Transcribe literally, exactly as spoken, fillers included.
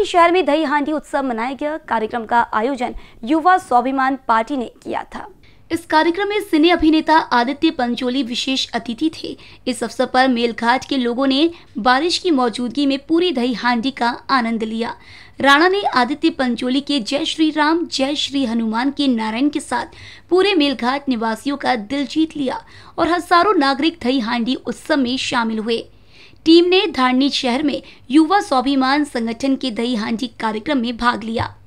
शहर में दही हांडी उत्सव मनाया गया। कार्यक्रम का आयोजन युवा स्वाभिमान पार्टी ने किया था। इस कार्यक्रम में सिने अभिनेता आदित्य पंचोली विशेष अतिथि थे। इस अवसर पर मेलघाट के लोगों ने बारिश की मौजूदगी में पूरी दही हांडी का आनंद लिया। राणा ने आदित्य पंचोली के जय श्री राम जय श्री हनुमान के नारायण के साथ पूरे मेलघाट निवासियों का दिल जीत लिया और हजारों नागरिक दही हांडी उत्सव में शामिल हुए। टीम ने धारनी शहर में युवा स्वाभिमान संगठन के दही हांडी कार्यक्रम में भाग लिया।